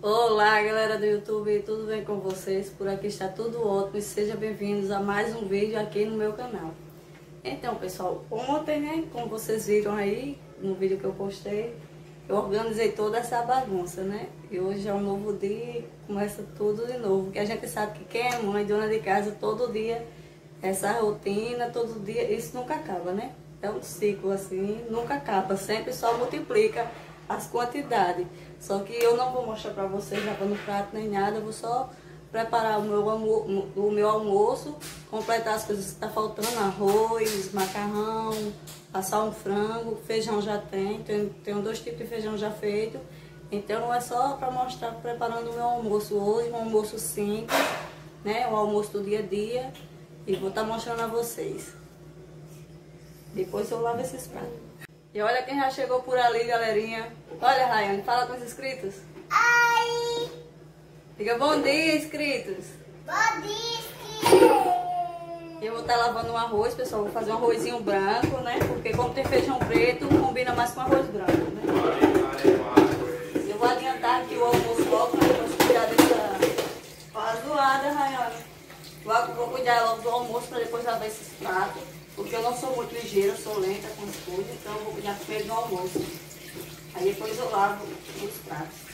Olá, galera do YouTube, tudo bem com vocês? Por aqui está tudo ótimo e sejam bem-vindos a mais um vídeo aqui no meu canal. Então, pessoal, ontem, né, como vocês viram aí no vídeo que eu postei, eu organizei toda essa bagunça, né? E hoje é um novo dia, começa tudo de novo, porque a gente sabe que quem é mãe, dona de casa, todo dia, essa rotina, todo dia, isso nunca acaba, né? É um ciclo assim, nunca acaba, sempre só multiplica as quantidades. Só que eu não vou mostrar pra vocês lavando prato nem nada, eu vou só preparar o meu almoço, completar as coisas que tá faltando, arroz, macarrão, assar um frango, feijão já tenho 2 tipos de feijão já feito. Então é só pra mostrar preparando o meu almoço hoje, um almoço simples, né, o almoço do dia a dia, e vou estar mostrando a vocês. Depois eu lavo esses pratos. E olha quem já chegou por ali, galerinha. Olha, Rayane, fala com os inscritos. Oi! Diga bom dia, inscritos. Bom dia, inscritos! Eu vou estar lavando um arroz, pessoal. Vou fazer um arrozinho branco, né? Porque como tem feijão preto, combina mais com arroz branco, né? Eu vou adiantar aqui o almoço logo, para depois cuidar dessa zoada, Rayane. Vou cuidar logo do almoço para depois lavar esses pratos. Porque eu não sou muito ligeira, eu sou lenta com as coisas, então eu vou cuidar primeiro do almoço. Aí depois eu lavo os pratos.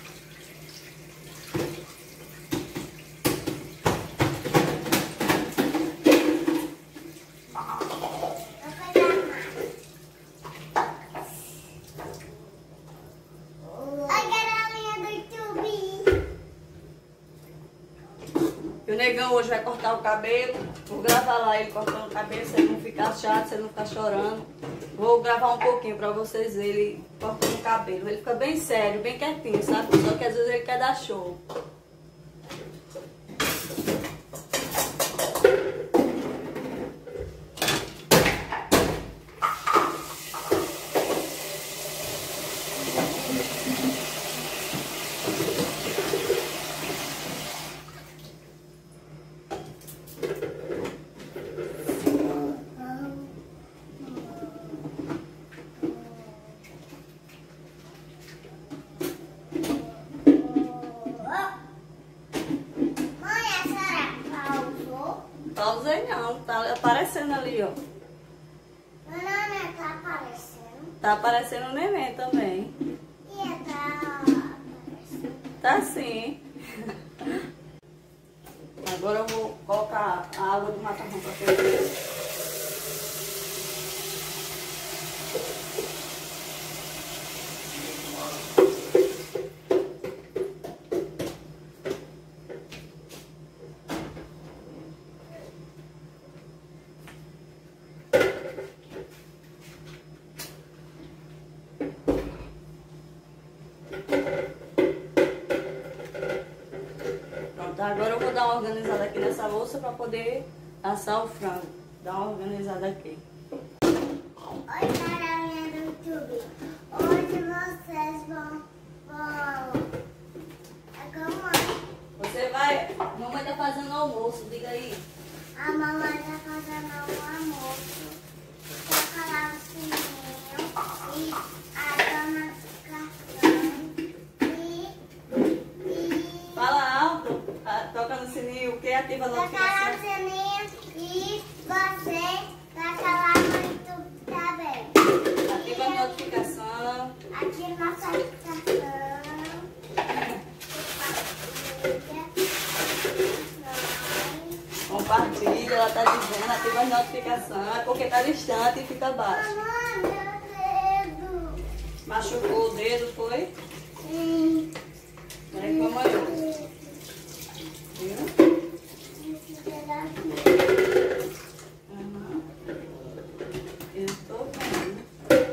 E o negão hoje vai cortar o cabelo. Vou gravar lá ele cortando o cabelo, se ele não ficar chato, se ele não ficar chorando. Vou gravar um pouquinho pra vocês verem ele cortando o cabelo. Ele fica bem sério, bem quietinho, sabe? Só que às vezes ele quer dar show. Pausei não, tá aparecendo ali, ó. Não, tá aparecendo. Tá aparecendo o neném também. E tá aparecendo. Tá sim. Agora eu vou colocar a água do macarrão pra ferver. Agora eu vou dar uma organizada aqui nessa louça para poder assar o frango. Dar uma organizada aqui. Oi, galerinha do YouTube. Hoje vocês vão... É como é? Você vai... Mamãe tá fazendo almoço, diga aí. A mamãe tá fazendo um almoço. Toca lá o sininho. E a dona Fala alto. Toca no sininho, o que ativa a notificação. toca lá o sininho e você vai falar no YouTube também. Ativa a notificação. Ativa a notificação. Compartilha, ela tá dizendo, ativa as notificações, porque tá distante e fica baixo. Mamãe, meu dedo. Machucou o dedo, foi? Sim. Reclamou. Viu? Uhum. Eu tô vendo.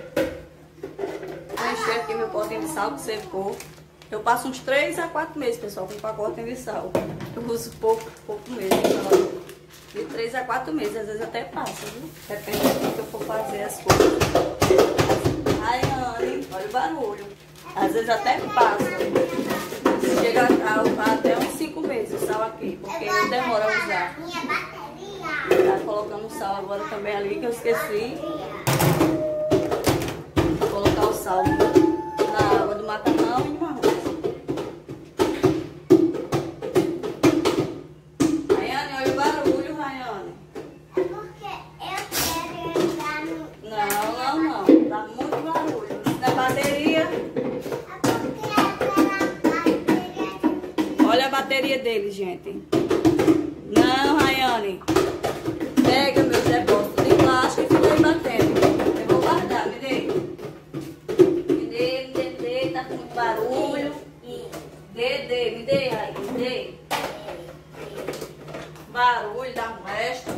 Vou encher aqui meu potinho de sal que secou. Eu passo uns 3 a 4 meses, pessoal, com pacote de sal. Eu uso pouco mesmo. De 3 a 4 meses, às vezes até passa, viu? Depende do que eu for fazer as coisas. Ai, Anne, olha o barulho. Às vezes até passa. Chega até uns 5 meses o sal aqui, porque eu demoro a usar. Minha bateria. Tá colocando o sal agora também ali, que eu esqueci. Vou colocar o sal na água do macarrão e no arroz. porcaria dele, gente. Não, Rayane. Pega meus depósitos de plástico e fica aí batendo. Eu vou guardar, me dê. Me dê, tá com muito barulho. Me dê, aí, me dê. Barulho da molesta.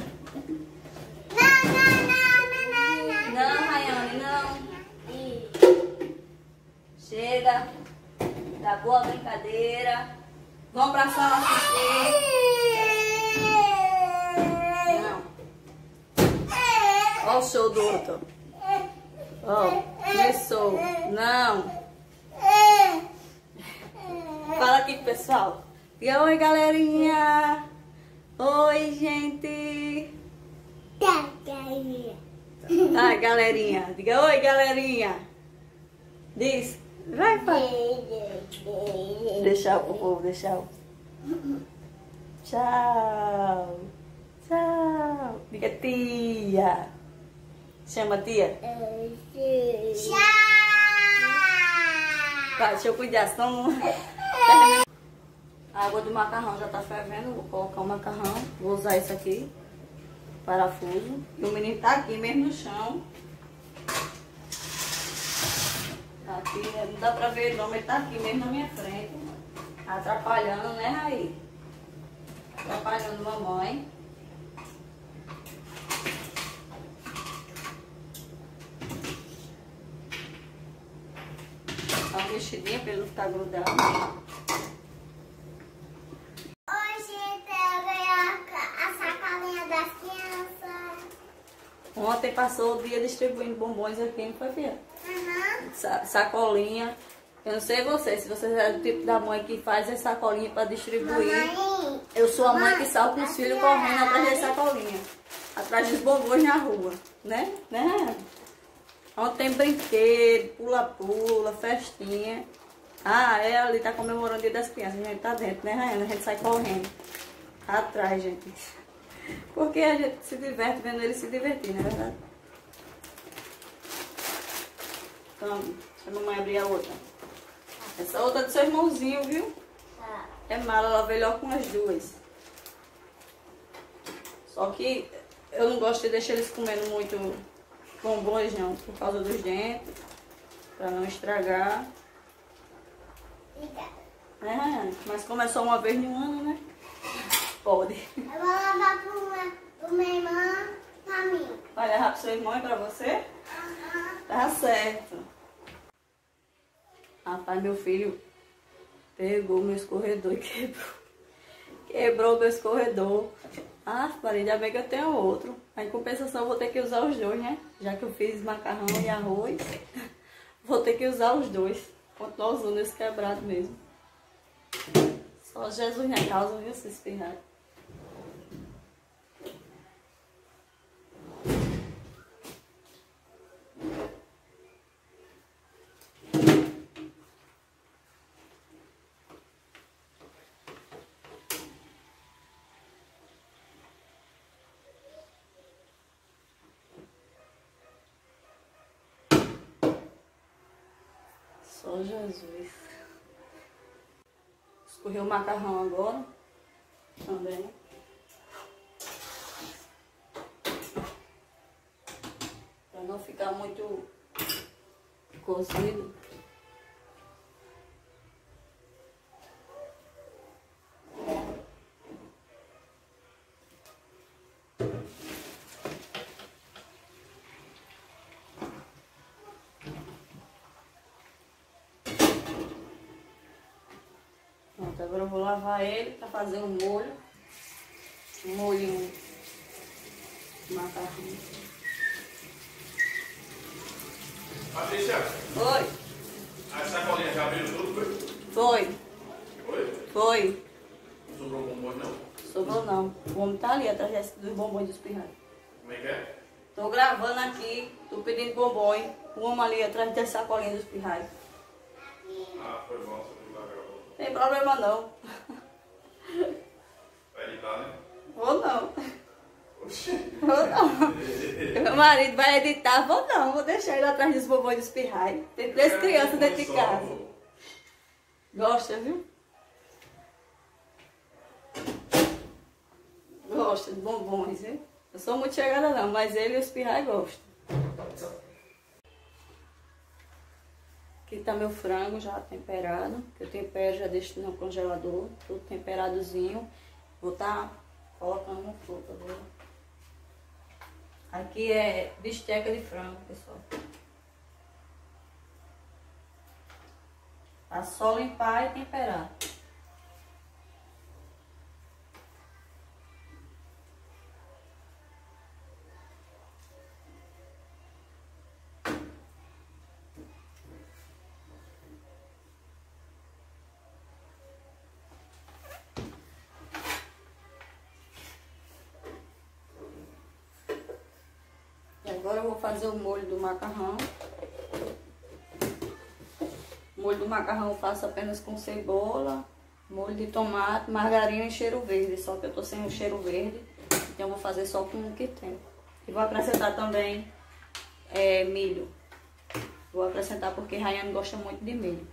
Não, Rayane, não. Chega. Tá boa a brincadeira. Vamos pra sala assistir. Não. Olha o show do outro. Ó, começou. Não. Fala aqui, pessoal. Diga oi, galerinha. Oi, gente. Ai, galerinha. Diga oi, galerinha. Diz. Vai, pai. Deixar o povo, deixar o... Tchau. Tchau. Diga tia. Chama tia. Tchau. Vai, deixa eu cuidar, senão não... A água do macarrão já tá fervendo. Vou colocar o macarrão. Vou usar isso aqui. Parafuso. E o menino tá aqui mesmo no chão. Tá aqui, não dá pra ver não, mas ele tá aqui mesmo na minha frente. Atrapalhando, né, Raí? Atrapalhando mamãe. Dá uma mexidinha pra ele não ficar grudado. Hoje teve a sacolinha das crianças. Ontem passou o dia distribuindo bombons aqui, não foi, filha? Sacolinha. Eu não sei você, se você é do tipo da mãe que faz a sacolinha para distribuir. Mamãe, Eu sou a mãe que sai com os filhos correndo atrás da sacolinha. Atrás dos bombons na rua, né? Onde tem brinquedo, pula-pula, festinha. Ah, ela ali tá comemorando o Dia das Crianças. A gente tá dentro, né, Rayane? A gente sai correndo. Atrás, gente. Porque a gente se diverte vendo ele se divertir, não é verdade? Então, deixa a mamãe abrir a outra. Essa outra é do seu irmãozinho, viu? É mala, ela veio logo com as duas. Só que eu não gosto de deixar eles comendo muito bombons, não, por causa dos dentes. Pra não estragar. Mas como é só uma vez no ano, né? Pode. eu vou lavar pro meu irmão, pra mim. Vai levar pro seu irmão e pra você? Tá certo. Rapaz, meu filho pegou meu escorredor e quebrou. Quebrou meu escorredor. Ah, ainda bem que eu tenho outro. Aí, em compensação, eu vou ter que usar os dois, né? Já que eu fiz macarrão e arroz, vou ter que usar os dois. Continuar usando esse quebrado mesmo. Só Jesus na causa, viu, se espirrar. Só Jesus. Escorreu o macarrão agora. Também. Pra não ficar muito cozido. Agora eu vou lavar ele para fazer um molho. Um molhinho de macarrão. Patrícia, Oi. as sacolinhas já abriram tudo, Foi. Foi? Foi. Não sobrou bombom, não? Sobrou não. O homem tá ali atrás dos bombons dos pirralhos. Como é que é? Tô gravando aqui. Tô pedindo bombom. O homem ali atrás das sacolinhas dos pirralhos. Ah, foi bom, você viu lá gravou. Tem problema não. Vai editar, né? Vou não. Oxi. Vou não. Meu marido vai editar, vou não. Vou deixar ele atrás dos bombons dos pirralhos. Tem 3 crianças dentro de casa. Gosta, viu? gosta de bombons, viu? Eu sou muito chegada não, mas ele e os pirrais gostam. Aqui tá meu frango já temperado, que eu tempero, já deixo no congelador, tudo temperadozinho. Vou tá colocando no fogo, tá vendo? Aqui é bisteca de frango, pessoal. Tá só limpar e temperar. Agora eu vou fazer o molho do macarrão. O molho do macarrão eu faço apenas com cebola, molho de tomate, margarina e cheiro verde. Só que eu tô sem o cheiro verde, então eu vou fazer só com o que tem. E vou acrescentar também milho. Vou acrescentar porque Rayane gosta muito de milho.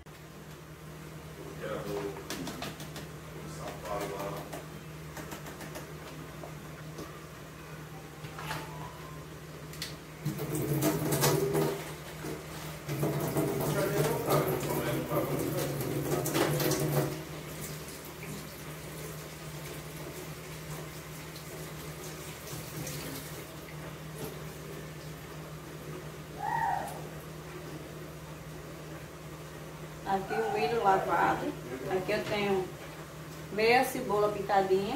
Aqui o milho lavado. Aqui eu tenho meia cebola picadinha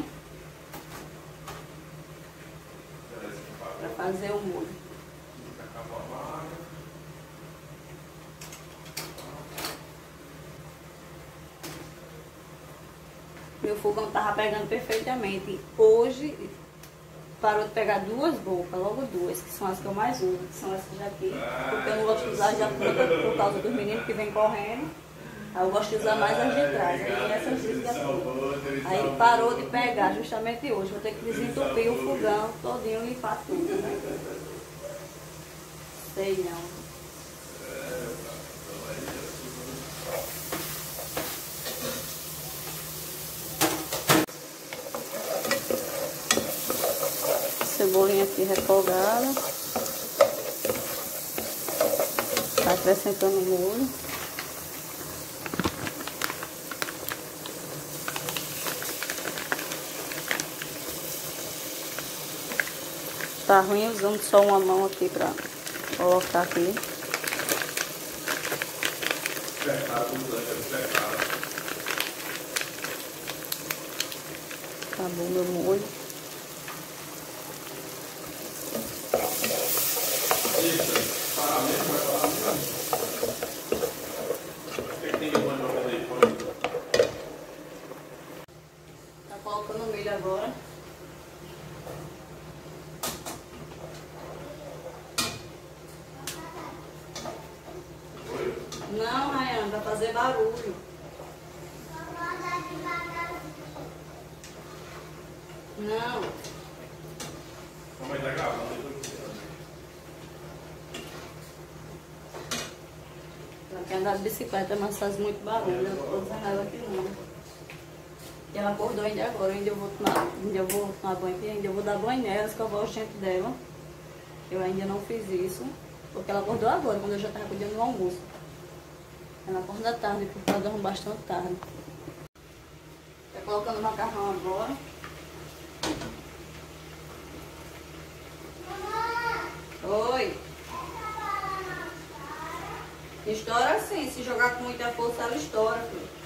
para fazer o molho. Meu fogão tava pegando perfeitamente. Hoje parou de pegar duas bocas, logo duas, que são as que eu mais uso, que são essas daqui. Porque eu não gosto de usar já por causa dos meninos que vêm correndo. Aí eu gosto de usar mais as de trás, aí essas duas aqui. Aí parou de pegar justamente hoje. Vou ter que desentupir o fogão todinho e limpar tudo, né? Sei não. Cebolinha aqui refogada. Tá acrescentando o molho. Tá ruim usando só uma mão aqui pra colocar aqui. Acabou meu molho. Tá colocando o milho agora. Não, Rayane, vai fazer barulho. Não. Mamãe tá gravando. Ela quer andar de bicicleta, mas faz muito barulho. Eu tô dizendo ela que não. E ela acordou ainda agora, ainda eu vou tomar banho aqui, ainda eu vou dar banho nela, escovar o dente dela. Eu ainda não fiz isso, porque ela acordou agora, quando eu já estava cuidando do almoço. Ela acorda tarde, porque ela dorme bastante tarde. Tá colocando o macarrão agora. Oi. Estoura sim, se jogar com muita força ela estoura, filho.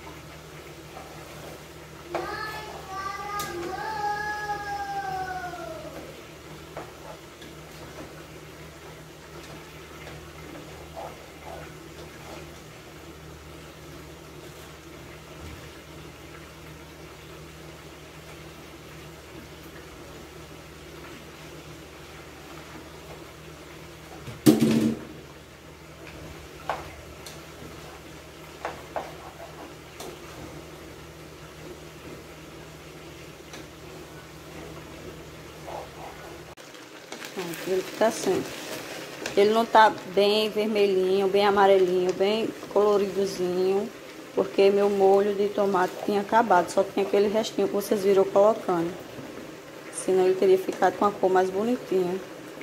Ele tá assim. Ele não tá bem vermelhinho, bem amarelinho, bem coloridozinho, porque meu molho de tomate tinha acabado, só tinha aquele restinho que vocês viram colocando. senão ele teria ficado com a cor mais bonitinha.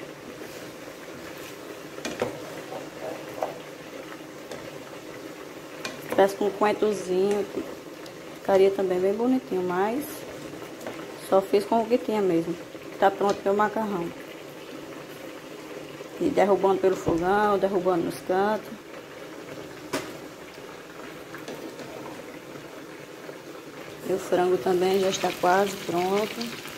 Parece com um coentozinho, ficaria também bem bonitinho, mas só fiz com o que tinha mesmo. Tá pronto meu macarrão. E derrubando pelo fogão, derrubando nos cantos. E o frango também já está quase pronto.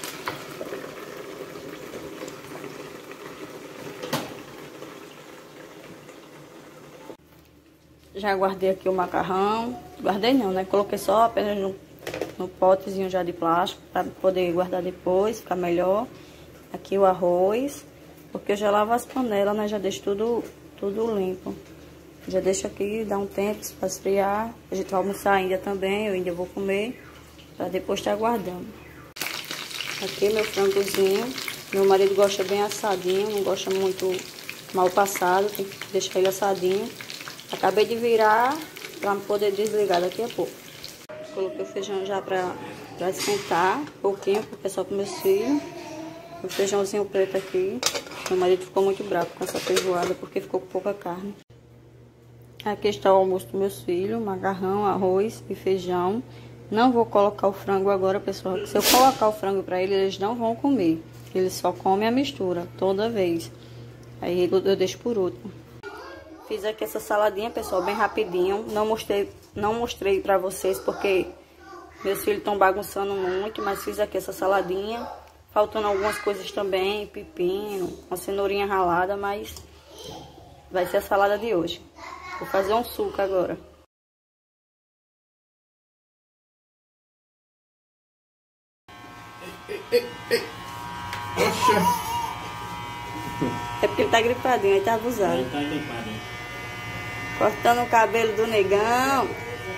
Já guardei aqui o macarrão. Guardei não, né? Coloquei só apenas no potezinho já de plástico para poder guardar depois, ficar melhor. Aqui o arroz, porque eu já lavo as panelas, né? Já deixo tudo limpo. Já deixo aqui, dá um tempo para esfriar. A gente vai almoçar ainda também, eu ainda vou comer, para depois estar guardando. Aqui meu frangozinho. Meu marido gosta bem assadinho, não gosta muito mal passado, tem que deixar ele assadinho. Acabei de virar para poder desligar daqui a pouco. Coloquei o feijão já para esquentar um pouquinho, porque é só para meus filhos. O feijãozinho preto aqui. Meu marido ficou muito bravo com essa feijoada porque ficou com pouca carne. Aqui está o almoço dos meus filhos, macarrão, arroz e feijão. Não vou colocar o frango agora, pessoal. Se eu colocar o frango para eles, eles não vão comer. Eles só comem a mistura, toda vez. Aí eu deixo por último. Fiz aqui essa saladinha, pessoal, bem rapidinho. Não mostrei pra vocês porque meus filhos estão bagunçando muito, mas fiz aqui essa saladinha. Faltando algumas coisas também, pepino, uma cenourinha ralada, mas vai ser a salada de hoje. Vou fazer um suco agora. É porque ele tá gripadinho, ele tá abusado. Ele tá gripadinho. Cortando o cabelo do negão.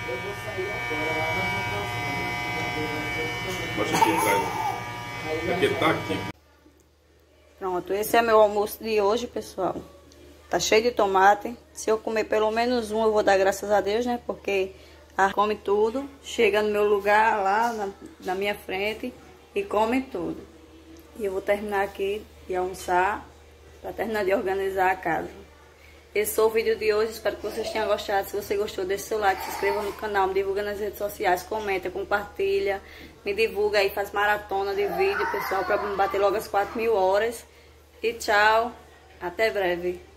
Baixa aqui atrás. Aqui tá aqui. Pronto, esse é meu almoço de hoje, pessoal. Tá cheio de tomate. Se eu comer pelo menos um, eu vou dar graças a Deus, né? Porque a come tudo. Chega no meu lugar lá na minha frente e come tudo. E eu vou terminar aqui de almoçar para terminar de organizar a casa. Esse foi o vídeo de hoje, espero que vocês tenham gostado. Se você gostou, deixe seu like, se inscreva no canal, me divulga nas redes sociais, comenta, compartilha, me divulga aí, faz maratona de vídeo, pessoal, para bater logo as 4.000 horas. E tchau, até breve.